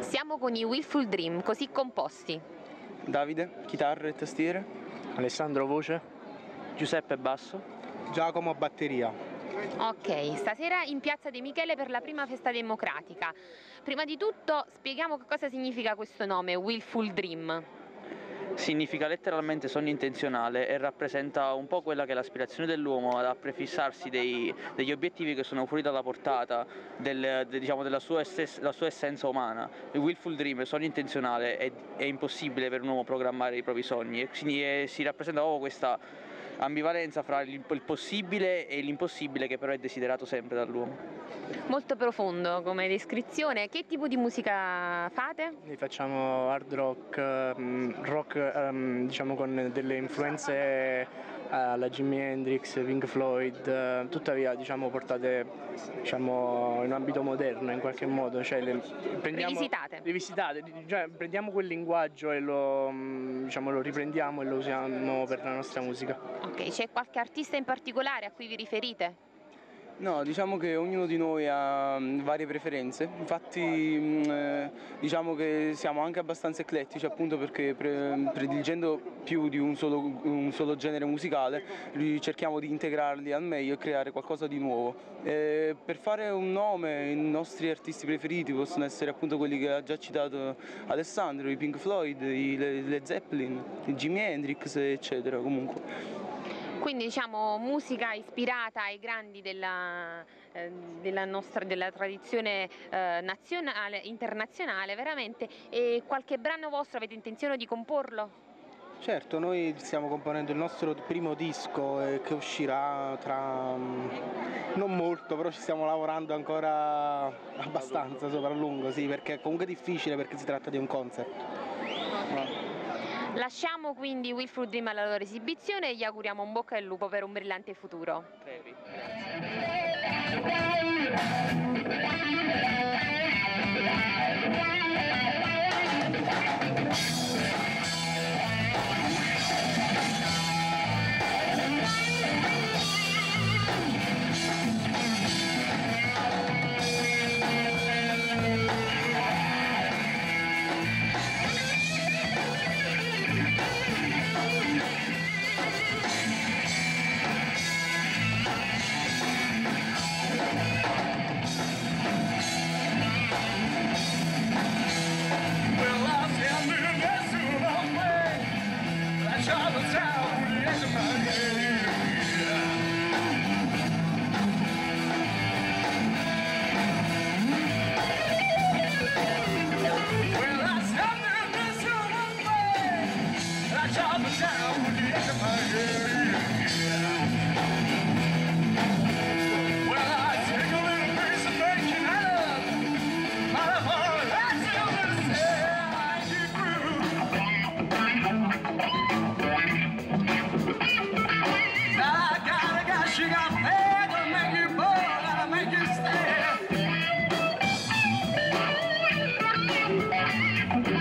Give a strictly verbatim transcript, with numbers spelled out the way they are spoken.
Siamo con i Willful Dream, così composti. Davide, chitarra e tastiere. Alessandro, voce. Giuseppe, basso. Giacomo, batteria. Ok, stasera in Piazza De Michele per la prima festa democratica. Prima di tutto spieghiamo che cosa significa questo nome, Willful Dream. Significa letteralmente sogno intenzionale e rappresenta un po' quella che è l'aspirazione dell'uomo ad prefissarsi dei, degli obiettivi che sono fuori dalla portata del, de, diciamo, della sua, ess la sua essenza umana. Il willful dream, il sogno intenzionale, è, è impossibile per un uomo programmare i propri sogni e quindi è, si rappresenta proprio questa ambivalenza fra il, il possibile e l'impossibile, che però è desiderato sempre dall'uomo. Molto profondo come descrizione. Che tipo di musica fate? Noi facciamo hard rock, um, rock um, diciamo con delle influenze alla Jimi Hendrix, Pink Floyd, uh, tuttavia diciamo portate diciamo in un ambito moderno in qualche modo, cioè le prendiamo, rivisitate. rivisitate, cioè prendiamo quel linguaggio e lo, diciamo, lo riprendiamo e lo usiamo per la nostra musica. Ok, c'è qualche artista in particolare a cui vi riferite? No, diciamo che ognuno di noi ha varie preferenze, infatti mh, diciamo che siamo anche abbastanza eclettici, appunto perché pre prediligendo più di un solo, un solo genere musicale cerchiamo di integrarli al meglio e creare qualcosa di nuovo. E per fare un nome, i nostri artisti preferiti possono essere appunto quelli che ha già citato Alessandro, i Pink Floyd, i Led Zeppelin, i Jimi Hendrix, eccetera comunque. Quindi diciamo musica ispirata ai grandi della, eh, della nostra della tradizione eh, nazionale, internazionale veramente. E qualche brano vostro avete intenzione di comporlo? Certo, noi stiamo componendo il nostro primo disco eh, che uscirà tra um, non molto, però ci stiamo lavorando ancora abbastanza, sopra lungo, sì, perché è comunque difficile perché si tratta di un concept. Okay. Lasciamo quindi Willful Dream alla loro esibizione e gli auguriamo un bocca al lupo per un brillante futuro. Crepi. Make you stay.